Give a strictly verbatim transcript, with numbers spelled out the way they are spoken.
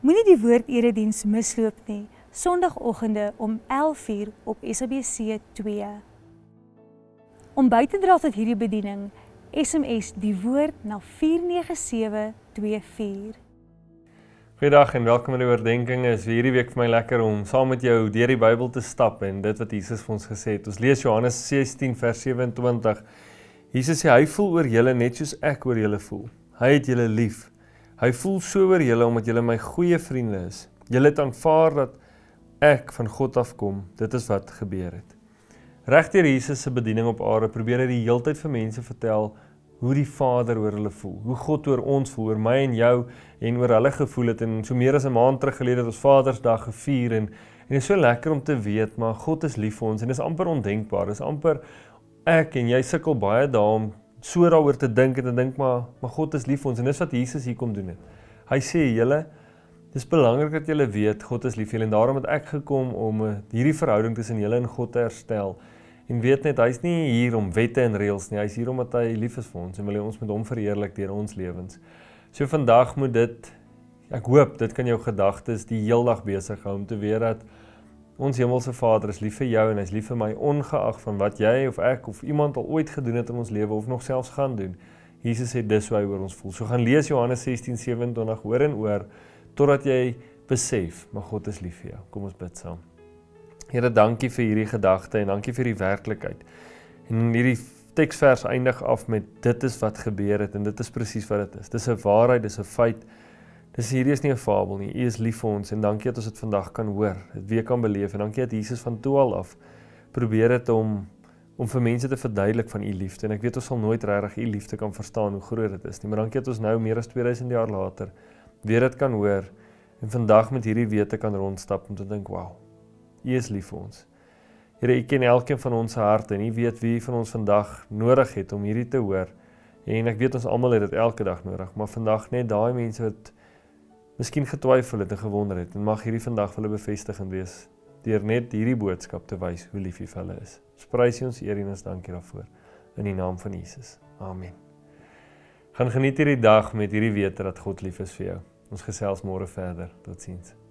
Moenie die woord-erediens misloop nie, Sondagoggende om elf uur op S A B C twee. Om by te dra tot hierdie bediening, S M S die woord na vier nege sewe twee vier. Goeiedag en welkom by die oordenking. Is hierdie week vir my lekker om saam met jou deur die Bybel te stap en dit wat Jesus vir ons gesê het. Ons lees Johannes sestien vers sewe-en-twintig. Jesus sê hy voel oor julle net soos ek oor julle voel. Hy het julle lief. Hy voel so oor julle omdat julle my goeie vriende is. Julle het aanvaar dat ek van God afkom. Dit is wat gebeur het. Regdeur Jesus se bediening op aarde probeer hy die heeltyd vir mense vertel hoe die Vader oor hulle voel, hoe God oor ons voel, oor my en jou en oor hulle gevoel het. En so meer as 'n maand terug gelede het ons Vadersdag gevier en en dit is so lekker om te weet, maar God is lief vir ons en dit is amper ondenkbaar. Dit is amper ek en jy sukkel baie daarom so daaroor te dink en te dink maar maar God is lief vir ons en dis wat Jesus hier kom doen het. Hy sê julle dis belangrik dat julle weet God is lief vir julle en daarom het ek gekom om uh, hierdie verhouding tussen julle en God te herstel. En weet net, hy's nie hier om wette en reëls nie, hy's hier omdat hy lief is vir ons en wil hy ons met hom verheerlik deur ons lewens. So vandag moet dit, ek hoop dit kan jou gedagtes die heeldag besig hou om te weet dat ons hemelse Vader is lief vir jou en hy's lief vir my ongeag van wat jy of ek of iemand al ooit gedoen het in ons lewe of nog selfs gaan doen. Jesus sê dis hoe hy oor ons voel. So gaan lees Johannes sestien sewe-en-twintig oor en oor totdat jy besef, maar God is lief vir jou. Kom ons bid saam. Here, dankie vir hierdie gedagte en dankie vir die werklikheid. En hierdie teksvers eindig af met dit is wat gebeur het en dit is presies wat dit is. Dis 'n waarheid, dis 'n feit. Dis hierdie is nie 'n fabel nie. U is lief vir ons en dankie dat ons dit vandag kan hoor, dit weer kan beleef en dankie dat Jesus van toe al af probeer het om om vir mense te verduidelik van u liefde. En ek weet ons sal nooit regtig u liefde kan verstaan hoe groot dit is nie, maar dankie dat ons nou meer as tweeduisend jaar later weer dit kan hoor en vandag met hierdie wete kan rondstap om te dink, wauw. U is lief vir ons. Here, u ken elkeen van ons harte en u weet wie van ons vandag nodig het om hierdie te hoor. En ek weet ons almal het dit elke dag nodig, maar vandag net daai mense wat miskien getwyfel het en gewonder het en mag hierdie vandag vir hulle bevestigend wees deur net hierdie boodskap te wys hoe lief u vir hulle is. Ons prys u, ons eer en ons dankie daarvoor in die naam van Jesus. Amen. Gaan geniet hierdie dag met hierdie wete dat God lief is vir jou. Ons gesels môre verder. Totsiens.